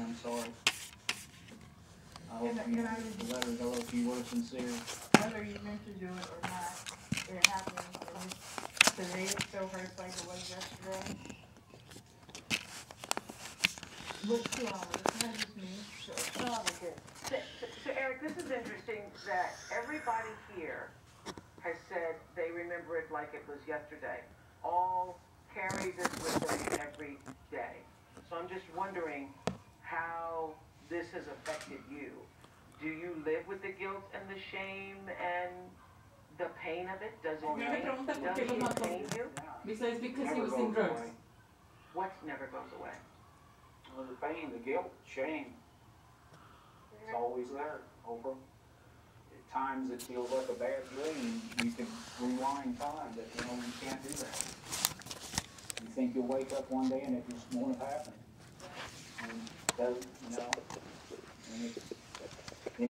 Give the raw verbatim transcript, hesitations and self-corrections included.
I'm sorry. I hope And, you and I, the letters, I hope you were sincere. whether you meant to do it or not, it happened, and it's, today it still hurts like it was yesterday. But two hours, that's just me, so. Oh, okay. So, so, so Eric, this is interesting that everybody here has said they remember it like it was yesterday. All carry this with them every day. So I'm just wondering how this has affected you. Do you live with the guilt and the shame and the pain of it? Does it pain, does it pain you? Besides, because he Never was in goes drugs. away. What never goes away? Well, the pain, the guilt, shame, it's always there, Oprah. At times it feels like a bad dream. You can rewind time, but you know, you can't do that. You think you'll wake up one day and it just won't happen. And it doesn't, you know, and it's